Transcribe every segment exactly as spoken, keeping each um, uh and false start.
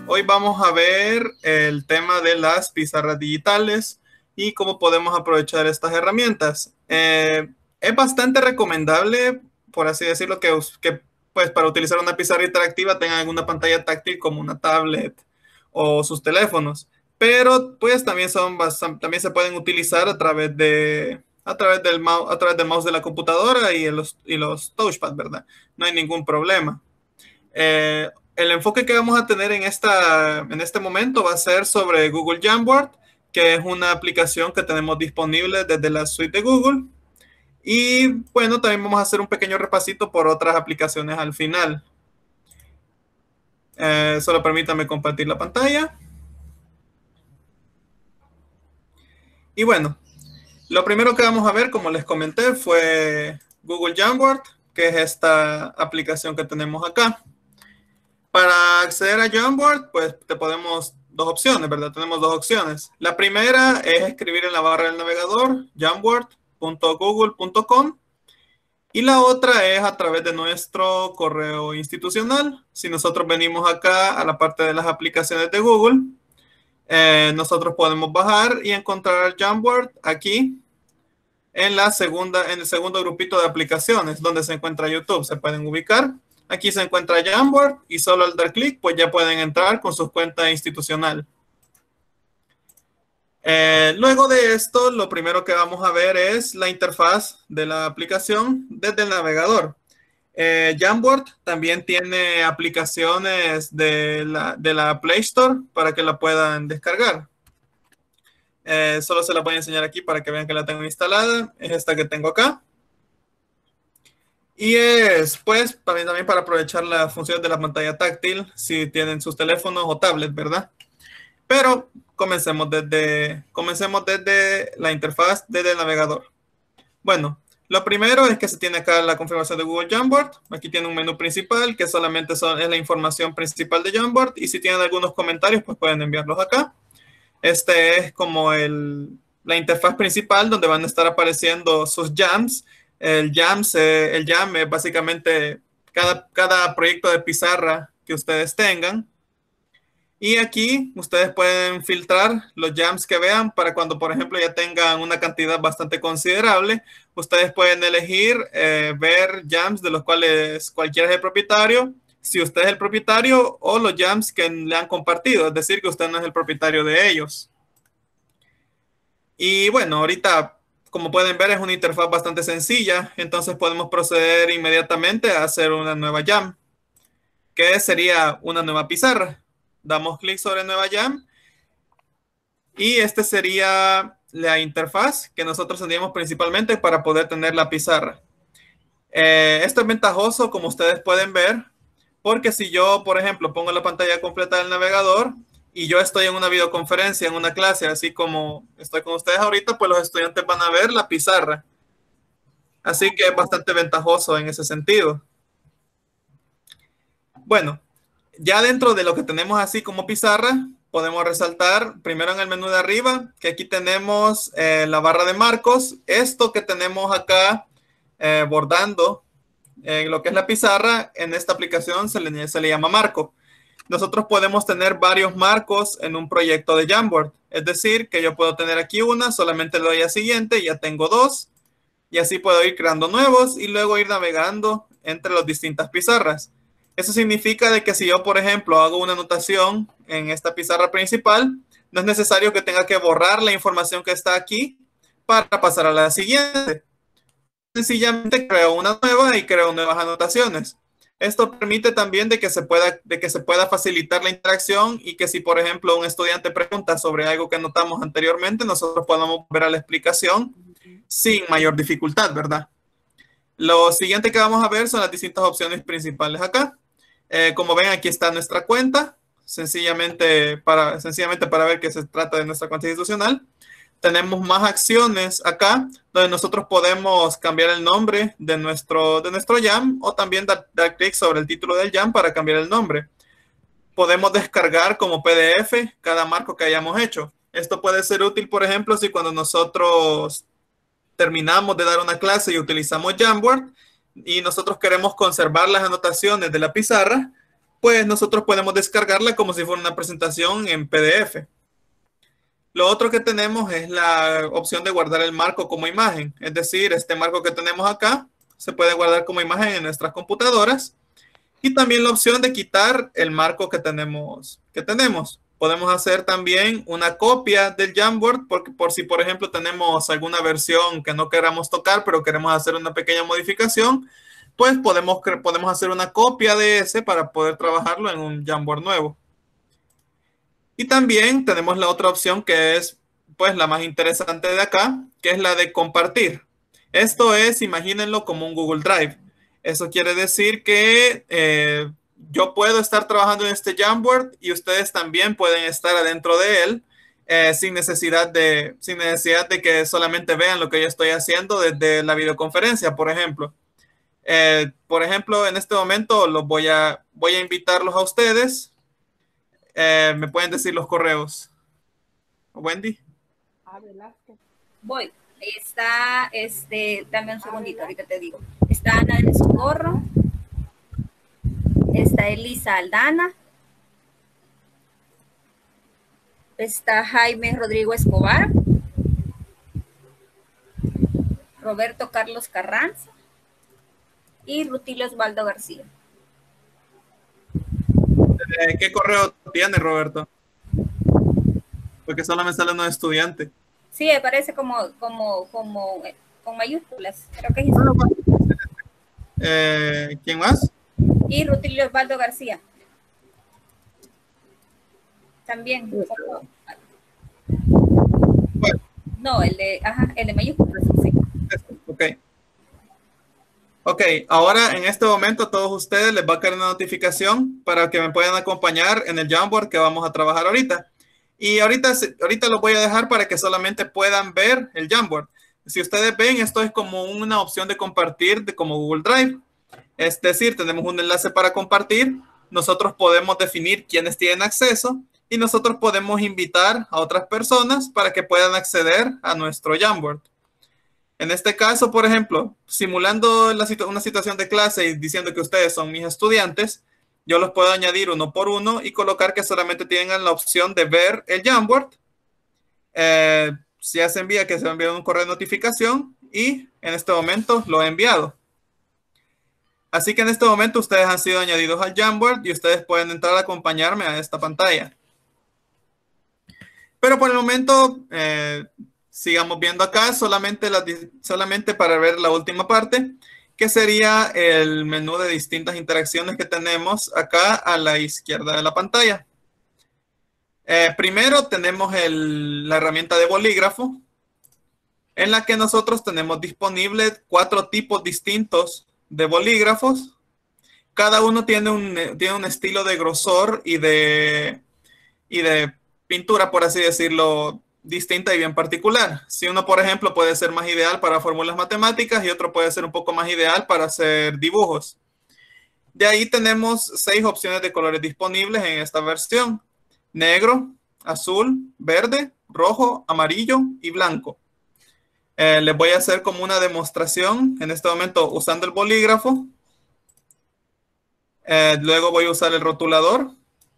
Hoy vamos a ver el tema de las pizarras digitales y cómo podemos aprovechar estas herramientas. Eh, es bastante recomendable, por así decirlo, que, que pues, para utilizar una pizarra interactiva tengan alguna pantalla táctil como una tablet o sus teléfonos, pero pues también, son bastante, también se pueden utilizar a través de... A través, del mouse, a través del mouse de la computadora y los, y los touchpad, ¿verdad? No hay ningún problema. Eh, el enfoque que vamos a tener en, esta, en este momento va a ser sobre Google Jamboard, que es una aplicación que tenemos disponible desde la suite de Google. Y bueno, también vamos a hacer un pequeño repasito por otras aplicaciones al final. Eh, solo permítanme compartir la pantalla. Y bueno, lo primero que vamos a ver, como les comenté, fue Google Jamboard, que es esta aplicación que tenemos acá. Para acceder a Jamboard, pues te podemos dos opciones, ¿verdad? Tenemos dos opciones. La primera es escribir en la barra del navegador jamboard punto google punto com y la otra es a través de nuestro correo institucional. Si nosotros venimos acá a la parte de las aplicaciones de Google, eh, nosotros podemos bajar y encontrar Jamboard aquí en la segunda, en el segundo grupito de aplicaciones donde se encuentra YouTube. Se pueden ubicar. Aquí se encuentra Jamboard y solo al dar clic pues ya pueden entrar con su cuenta institucional. Eh, luego de esto, lo primero que vamos a ver es la interfaz de la aplicación desde el navegador. Eh, Jamboard también tiene aplicaciones de la, de la Play Store para que la puedan descargar. Eh, solo se la voy a enseñar aquí para que vean que la tengo instalada. Es esta que tengo acá. Y es, pues, también, también para aprovechar las funciones de la pantalla táctil si tienen sus teléfonos o tablets, ¿verdad? Pero comencemos desde, comencemos desde la interfaz, desde el navegador. Bueno, lo primero es que se tiene acá la configuración de Google Jamboard. Aquí tiene un menú principal que solamente son, es la información principal de Jamboard. Y si tienen algunos comentarios, pues pueden enviarlos acá. Este es como el, la interfaz principal donde van a estar apareciendo sus jams. El jam, se, el jam es básicamente cada, cada proyecto de pizarra que ustedes tengan. Y aquí ustedes pueden filtrar los jams que vean para cuando, por ejemplo, ya tengan una cantidad bastante considerable. Ustedes pueden elegir eh, ver jams de los cuales cualquiera es el propietario, si usted es el propietario, o los jams que le han compartido, es decir, que usted no es el propietario de ellos. Y bueno, ahorita, como pueden ver, es una interfaz bastante sencilla, entonces podemos proceder inmediatamente a hacer una nueva jam, que sería una nueva pizarra. Damos clic sobre nueva jam y este sería la interfaz que nosotros tendríamos principalmente para poder tener la pizarra. Eh, esto es ventajoso, como ustedes pueden ver, porque si yo, por ejemplo, pongo la pantalla completa del navegador y yo estoy en una videoconferencia, en una clase, así como estoy con ustedes ahorita, pues los estudiantes van a ver la pizarra. Así que es bastante ventajoso en ese sentido. Bueno, ya dentro de lo que tenemos así como pizarra, podemos resaltar primero en el menú de arriba, que aquí tenemos eh, la barra de marcos. Esto que tenemos acá eh, bordando en eh, lo que es la pizarra, en esta aplicación se le, se le llama marco. Nosotros podemos tener varios marcos en un proyecto de Jamboard. Es decir, que yo puedo tener aquí una, solamente le doy a siguiente y ya tengo dos. Y así puedo ir creando nuevos y luego ir navegando entre las distintas pizarras. Eso significa de que si yo, por ejemplo, hago una anotación en esta pizarra principal, no es necesario que tenga que borrar la información que está aquí para pasar a la siguiente. Sencillamente creo una nueva y creo nuevas anotaciones. Esto permite también de que se pueda, de que se pueda facilitar la interacción y que si, por ejemplo, un estudiante pregunta sobre algo que anotamos anteriormente, nosotros podamos ver a la explicación sin mayor dificultad, ¿verdad? Lo siguiente que vamos a ver son las distintas opciones principales acá. Eh, como ven, aquí está nuestra cuenta, sencillamente para, sencillamente para ver que se trata de nuestra cuenta institucional. Tenemos más acciones acá, donde nosotros podemos cambiar el nombre de nuestro, de nuestro jam o también dar, dar clic sobre el título del jam para cambiar el nombre. Podemos descargar como P D F cada marco que hayamos hecho. Esto puede ser útil, por ejemplo, si cuando nosotros terminamos de dar una clase y utilizamos Jamboard y nosotros queremos conservar las anotaciones de la pizarra, pues nosotros podemos descargarla como si fuera una presentación en P D F. Lo otro que tenemos es la opción de guardar el marco como imagen. Es decir, este marco que tenemos acá se puede guardar como imagen en nuestras computadoras. Y también la opción de quitar el marco que tenemos. Que tenemos. Podemos hacer también una copia del Jamboard porque por si, por ejemplo, tenemos alguna versión que no queramos tocar, pero queremos hacer una pequeña modificación, pues podemos, podemos hacer una copia de ese para poder trabajarlo en un Jamboard nuevo. Y también tenemos la otra opción que es pues la más interesante de acá, que es la de compartir. Esto es, imagínenlo como un Google Drive. Eso quiere decir que eh, yo puedo estar trabajando en este Jamboard y ustedes también pueden estar adentro de él eh, sin necesidad de, sin necesidad de que solamente vean lo que yo estoy haciendo desde la videoconferencia, por ejemplo. Eh, por ejemplo, en este momento los voy a, voy a invitarlos a ustedes. Eh, ¿Me pueden decir los correos? Wendy. Voy. Está, este, dame un segundito, ahorita te digo. Está Ana del Socorro. Está Elisa Aldana. Está Jaime Rodrigo Escobar. Roberto Carlos Carranza. Y Rutilio Osvaldo García. Eh, ¿Qué correo tiene, Roberto? Porque solo me sale uno de estudiante. Sí, me parece como, como, como, con mayúsculas. Creo que es eso. Eh, ¿Quién más? Y Rutilio Osvaldo García. También. Como, bueno. No, el de, ajá, el de mayúsculas. Sí. Ok. Ok, ahora en este momento a todos ustedes les va a caer una notificación para que me puedan acompañar en el Jamboard que vamos a trabajar ahorita. Y ahorita, ahorita lo voy a dejar para que solamente puedan ver el Jamboard. Si ustedes ven, esto es como una opción de compartir de como Google Drive. Es decir, tenemos un enlace para compartir. Nosotros podemos definir quiénes tienen acceso y nosotros podemos invitar a otras personas para que puedan acceder a nuestro Jamboard. En este caso, por ejemplo, simulando la situ- una situación de clase y diciendo que ustedes son mis estudiantes, yo los puedo añadir uno por uno y colocar que solamente tengan la opción de ver el Jamboard. Eh, si ya se envía, que se va a enviar un correo de notificación y en este momento lo he enviado. Así que en este momento ustedes han sido añadidos al Jamboard y ustedes pueden entrar a acompañarme a esta pantalla. Pero por el momento, eh, sigamos viendo acá solamente, la, solamente para ver la última parte, que sería el menú de distintas interacciones que tenemos acá a la izquierda de la pantalla. Eh, primero tenemos el, la herramienta de bolígrafo, en la que nosotros tenemos disponibles cuatro tipos distintos de bolígrafos. Cada uno tiene un, tiene un estilo de grosor y de, y de pintura, por así decirlo, distinta y bien particular. Si uno, por ejemplo, puede ser más ideal para fórmulas matemáticas y otro puede ser un poco más ideal para hacer dibujos. De ahí tenemos seis opciones de colores disponibles en esta versión: negro, azul, verde, rojo, amarillo y blanco. Eh, les voy a hacer como una demostración en este momento usando el bolígrafo. Eh, luego voy a usar el rotulador.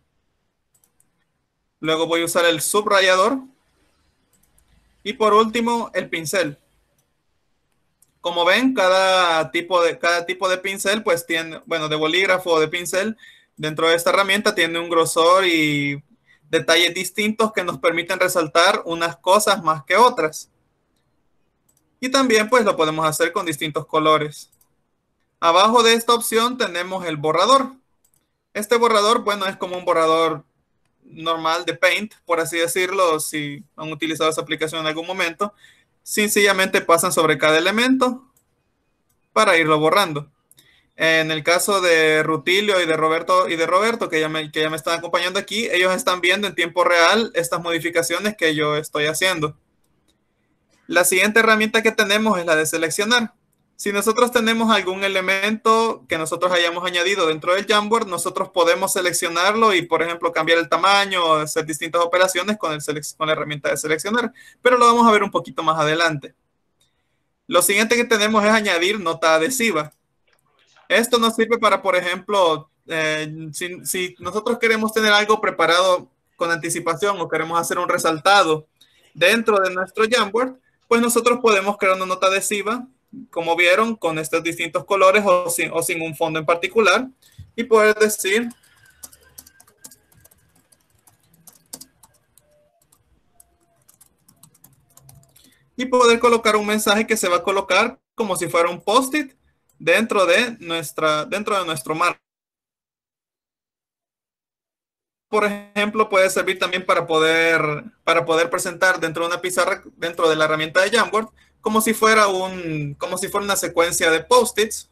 Luego voy a usar el subrayador. Y por último, el pincel. Como ven, cada tipo de, cada tipo de pincel, pues tiene, bueno, de bolígrafo o de pincel, dentro de esta herramienta tiene un grosor y detalles distintos que nos permiten resaltar unas cosas más que otras. Y también, pues, lo podemos hacer con distintos colores. Abajo de esta opción tenemos el borrador. Este borrador, bueno, es como un borrador normal de Paint, por así decirlo, si han utilizado esa aplicación en algún momento. Sencillamente pasan sobre cada elemento para irlo borrando. En el caso de Rutilio y de Roberto, y de Roberto que, ya me, que ya me están acompañando aquí, ellos están viendo en tiempo real estas modificaciones que yo estoy haciendo. La siguiente herramienta que tenemos es la de seleccionar. Si nosotros tenemos algún elemento que nosotros hayamos añadido dentro del Jamboard, nosotros podemos seleccionarlo y, por ejemplo, cambiar el tamaño o hacer distintas operaciones con, el con la herramienta de seleccionar. Pero lo vamos a ver un poquito más adelante. Lo siguiente que tenemos es añadir nota adhesiva. Esto nos sirve para, por ejemplo, eh, si, si nosotros queremos tener algo preparado con anticipación o queremos hacer un resaltado dentro de nuestro Jamboard, pues nosotros podemos crear una nota adhesiva, como vieron, con estos distintos colores o sin, o sin un fondo en particular, y poder decir y poder colocar un mensaje que se va a colocar como si fuera un post-it dentro de nuestra dentro de nuestro marco. Por ejemplo, puede servir también para poder para poder presentar dentro de una pizarra, dentro de la herramienta de Jamboard, como si fuera un como si fuera una secuencia de post-its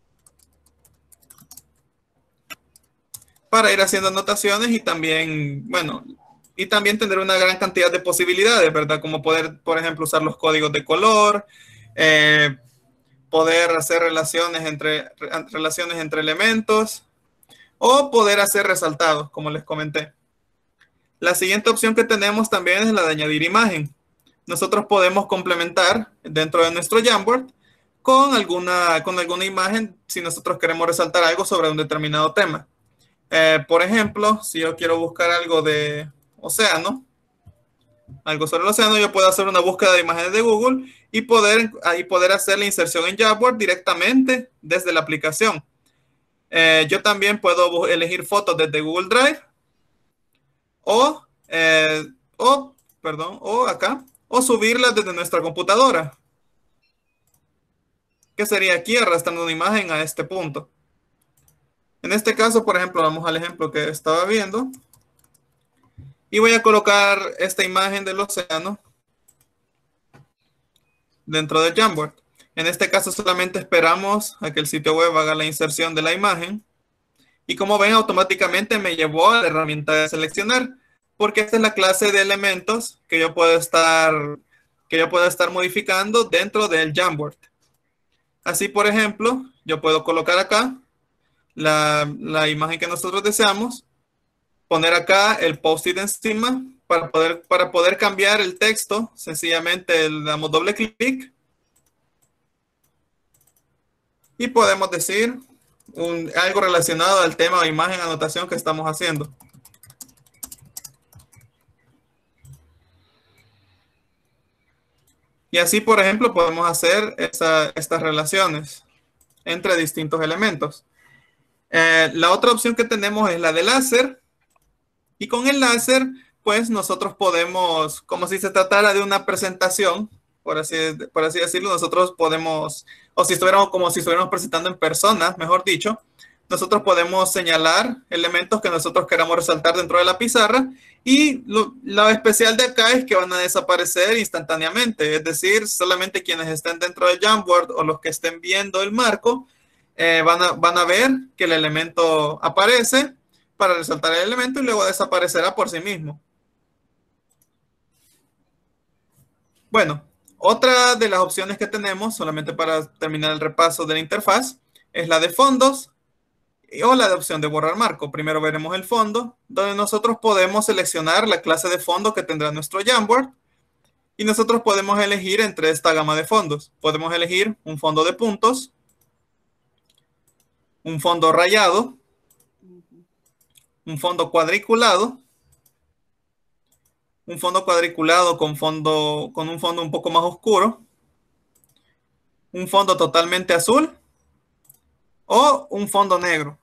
para ir haciendo anotaciones y también, bueno, y también tener una gran cantidad de posibilidades, ¿verdad? Como poder, por ejemplo, usar los códigos de color, eh, poder hacer relaciones entre, relaciones entre elementos o poder hacer resaltados, como les comenté. La siguiente opción que tenemos también es la de añadir imagen. Nosotros podemos complementar dentro de nuestro Jamboard con alguna, con alguna imagen si nosotros queremos resaltar algo sobre un determinado tema. Eh, por ejemplo, si yo quiero buscar algo de océano, algo sobre el océano, yo puedo hacer una búsqueda de imágenes de Google y poder, ahí poder hacer la inserción en Jamboard directamente desde la aplicación. Eh, yo también puedo elegir fotos desde Google Drive o, eh, o, perdón, o acá, o subirlas desde nuestra computadora, que sería aquí arrastrando una imagen a este punto. En este caso, por ejemplo, vamos al ejemplo que estaba viendo. Y voy a colocar esta imagen del océano dentro de Jamboard. En este caso solamente esperamos a que el sitio web haga la inserción de la imagen. Y como ven, automáticamente me llevó a la herramienta de seleccionar, porque esta es la clase de elementos que yo puedo estar, que yo puedo estar modificando dentro del Jamboard. Así, por ejemplo, yo puedo colocar acá la, la imagen que nosotros deseamos, poner acá el post-it encima para poder, para poder cambiar el texto. Sencillamente le damos doble clic y podemos decir un, algo relacionado al tema o imagen anotación que estamos haciendo. Y así, por ejemplo, podemos hacer esa, estas relaciones entre distintos elementos. Eh, la otra opción que tenemos es la de láser. Y con el láser, pues nosotros podemos, como si se tratara de una presentación, por así, por así decirlo, nosotros podemos, o si estuviéramos como si estuviéramos presentando en persona, mejor dicho, nosotros podemos señalar elementos que nosotros queramos resaltar dentro de la pizarra y lo, lo especial de acá es que van a desaparecer instantáneamente, es decir, solamente quienes estén dentro del Jamboard o los que estén viendo el marco eh, van, a, van a ver que el elemento aparece para resaltar el elemento y luego desaparecerá por sí mismo. Bueno, otra de las opciones que tenemos, solamente para terminar el repaso de la interfaz, es la de fondos o la de opción de borrar marco. Primero veremos el fondo, donde nosotros podemos seleccionar la clase de fondo que tendrá nuestro Jamboard y nosotros podemos elegir entre esta gama de fondos. Podemos elegir un fondo de puntos, un fondo rayado, un fondo cuadriculado, un fondo cuadriculado con, fondo, con un fondo un poco más oscuro, un fondo totalmente azul o un fondo negro.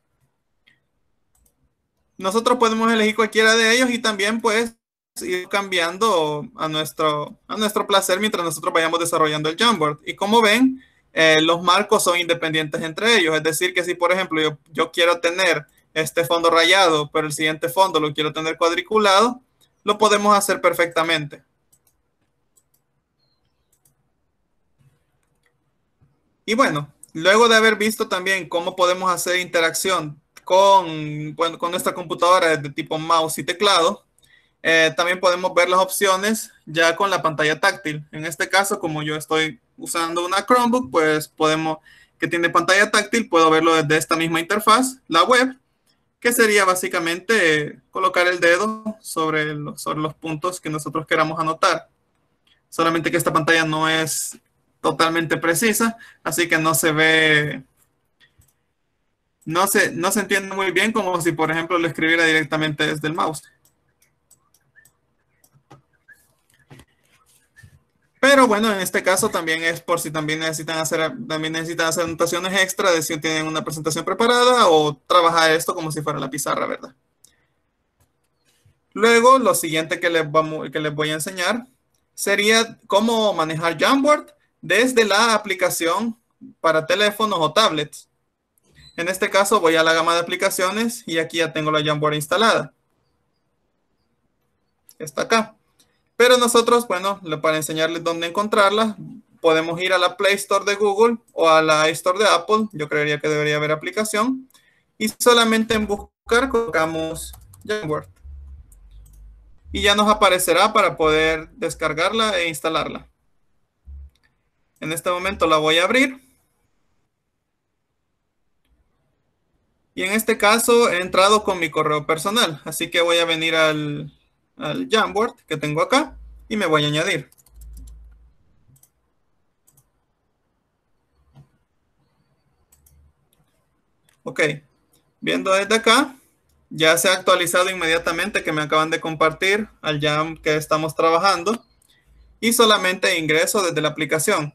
Nosotros podemos elegir cualquiera de ellos y también pues ir cambiando a nuestro, a nuestro placer mientras nosotros vayamos desarrollando el Jamboard. Y como ven, eh, los marcos son independientes entre ellos. Es decir, que si por ejemplo yo, yo quiero tener este fondo rayado, pero el siguiente fondo lo quiero tener cuadriculado, lo podemos hacer perfectamente. Y bueno, luego de haber visto también cómo podemos hacer interacción con, bueno, con nuestra computadora de tipo mouse y teclado, eh, también podemos ver las opciones ya con la pantalla táctil. En este caso, como yo estoy usando una Chromebook, pues podemos, que tiene pantalla táctil, puedo verlo desde esta misma interfaz, la web, que sería básicamente colocar el dedo sobre, el, sobre los puntos que nosotros queramos anotar. Solamente que esta pantalla no es totalmente precisa, así que no se ve no se, no se entiende muy bien, como si, por ejemplo, lo escribiera directamente desde el mouse. Pero bueno, en este caso también es por si también necesitan hacer, también necesitan hacer anotaciones extra de si tienen una presentación preparada o trabajar esto como si fuera la pizarra, ¿verdad? Luego, lo siguiente que les, vamos, que les voy a enseñar sería cómo manejar Jamboard desde la aplicación para teléfonos o tablets. En este caso voy a la gama de aplicaciones y aquí ya tengo la Jamboard instalada. Está acá. Pero nosotros, bueno, para enseñarles dónde encontrarla, podemos ir a la Play Store de Google o a la iStore de Apple. Yo creería que debería haber aplicación. Y solamente en buscar colocamos Jamboard. Y ya nos aparecerá para poder descargarla e instalarla. En este momento la voy a abrir. Y en este caso he entrado con mi correo personal. Así que voy a venir al, al Jamboard que tengo acá y me voy a añadir. Ok, viendo desde acá, ya se ha actualizado inmediatamente que me acaban de compartir al Jam que estamos trabajando y solamente ingreso desde la aplicación.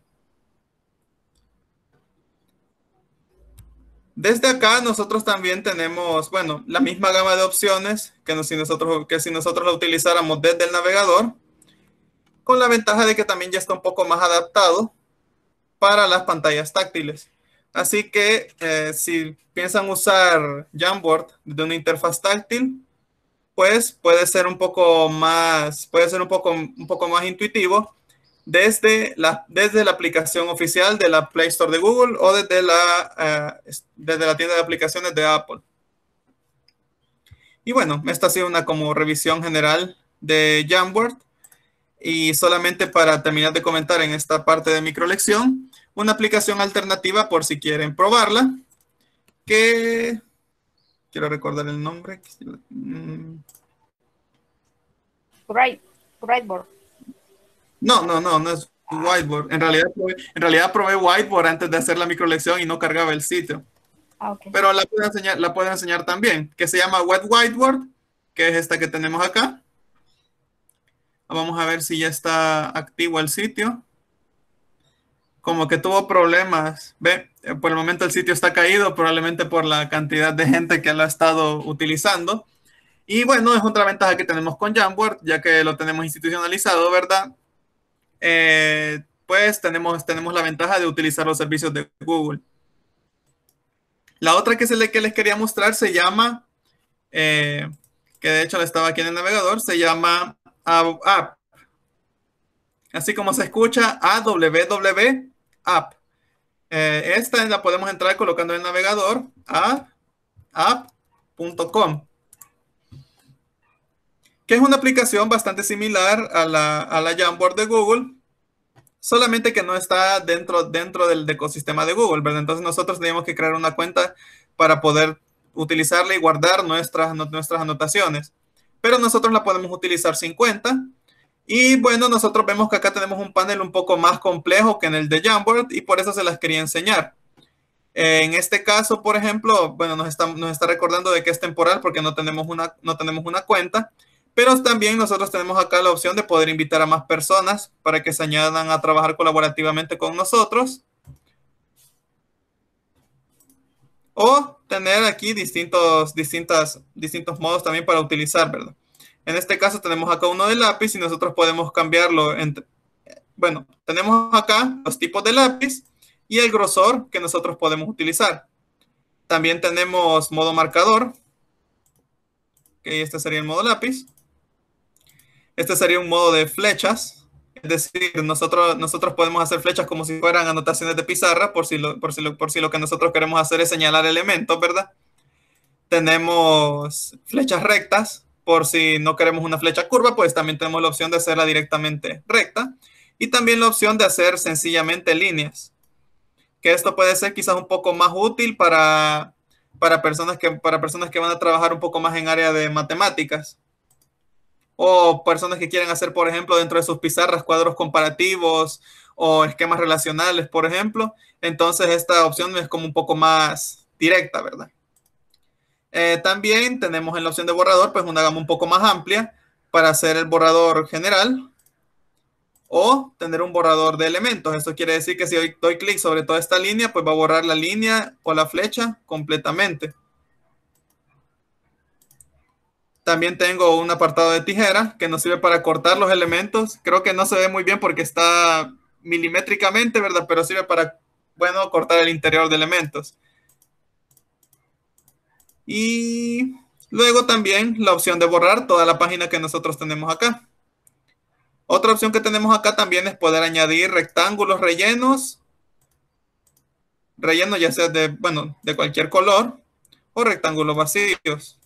Desde acá nosotros también tenemos, bueno, la misma gama de opciones que, no, si nosotros, que si nosotros la utilizáramos desde el navegador, con la ventaja de que también ya está un poco más adaptado para las pantallas táctiles. Así que eh, si piensan usar Jamboard de una interfaz táctil, pues puede ser un poco más, puede ser un poco, un poco más intuitivo desde la, desde la aplicación oficial de la Play Store de Google o desde la, uh, desde la tienda de aplicaciones de Apple. Y bueno, esta ha sido una como revisión general de Jamboard. Y solamente para terminar de comentar en esta parte de microlección, una aplicación alternativa por si quieren probarla, que quiero recordar el nombre. Bright, Brightboard. No, no, no, no es Whiteboard. En realidad, en realidad probé Whiteboard antes de hacer la microlección y no cargaba el sitio. Ah, okay. Pero la puedo enseñar, la puedo enseñar también, que se llama Web Whiteboard, que es esta que tenemos acá. Vamos a ver si ya está activo el sitio. Como que tuvo problemas. Ve, por el momento el sitio está caído, probablemente por la cantidad de gente que lo ha estado utilizando. Y bueno, es otra ventaja que tenemos con Jamboard, ya que lo tenemos institucionalizado, ¿verdad? Eh, pues tenemos, tenemos la ventaja de utilizar los servicios de Google. La otra que, se le, que les quería mostrar se llama, eh, que de hecho estaba aquí en el navegador, se llama App. Así como se escucha, A W W App. Eh, esta la podemos entrar colocando en el navegador a app punto com, que es una aplicación bastante similar a la, a la Jamboard de Google, solamente que no está dentro, dentro del ecosistema de Google, ¿verdad? Entonces nosotros tenemos que crear una cuenta para poder utilizarla y guardar nuestras, nuestras anotaciones. Pero nosotros la podemos utilizar sin cuenta. Y bueno, nosotros vemos que acá tenemos un panel un poco más complejo que en el de Jamboard y por eso se las quería enseñar. Eh, en este caso, por ejemplo, bueno, nos está, nos está recordando de que es temporal porque no tenemos, una, no tenemos una cuenta, pero también nosotros tenemos acá la opción de poder invitar a más personas para que se añadan a trabajar colaborativamente con nosotros. O tener aquí distintos, distintas, distintos modos también para utilizar, ¿verdad? En este caso tenemos acá uno de lápiz y nosotros podemos cambiarlo entre, bueno, tenemos acá los tipos de lápiz y el grosor que nosotros podemos utilizar. También tenemos modo marcador, que este sería el modo lápiz. Este sería un modo de flechas, es decir, nosotros, nosotros podemos hacer flechas como si fueran anotaciones de pizarra, por si, lo, por, si lo, por si lo que nosotros queremos hacer es señalar elementos, ¿verdad? Tenemos flechas rectas, por si no queremos una flecha curva, pues también tenemos la opción de hacerla directamente recta. Y también la opción de hacer sencillamente líneas. Que esto puede ser quizás un poco más útil para, para, personas que, para personas que van a trabajar un poco más en área de matemáticas. O personas que quieren hacer, por ejemplo, dentro de sus pizarras cuadros comparativos o esquemas relacionales, por ejemplo. Entonces esta opción es como un poco más directa, ¿verdad? Eh, también tenemos en la opción de borrador pues una gama un poco más amplia para hacer el borrador general o tener un borrador de elementos. Esto quiere decir que si doy clic sobre toda esta línea, pues va a borrar la línea o la flecha completamente. También tengo un apartado de tijera que nos sirve para cortar los elementos. Creo que no se ve muy bien porque está milimétricamente, ¿verdad? Pero sirve para, bueno, cortar el interior de elementos. Y luego también la opción de borrar toda la página que nosotros tenemos acá. Otra opción que tenemos acá también es poder añadir rectángulos rellenos. Rellenos ya sea de, bueno, de cualquier color o rectángulos vacíos.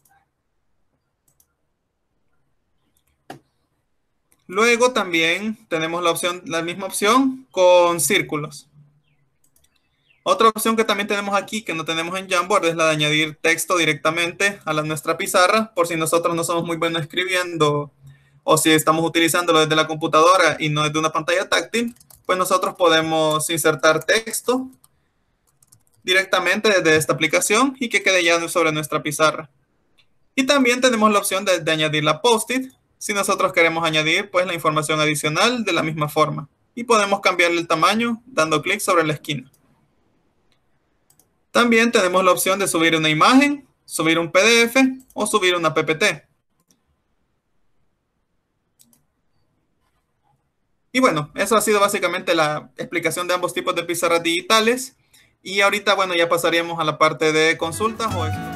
Luego también tenemos la opción, la misma opción con círculos. Otra opción que también tenemos aquí que no tenemos en Jamboard es la de añadir texto directamente a la, nuestra pizarra, por si nosotros no somos muy buenos escribiendo o si estamos utilizándolo desde la computadora y no desde una pantalla táctil, pues nosotros podemos insertar texto directamente desde esta aplicación y que quede ya sobre nuestra pizarra. Y también tenemos la opción de, de añadir la post-it si nosotros queremos añadir pues la información adicional de la misma forma. Y podemos cambiarle el tamaño dando clic sobre la esquina. También tenemos la opción de subir una imagen, subir un P D F o subir una P P T. Y bueno, eso ha sido básicamente la explicación de ambos tipos de pizarras digitales. Y ahorita, bueno, ya pasaríamos a la parte de consultas o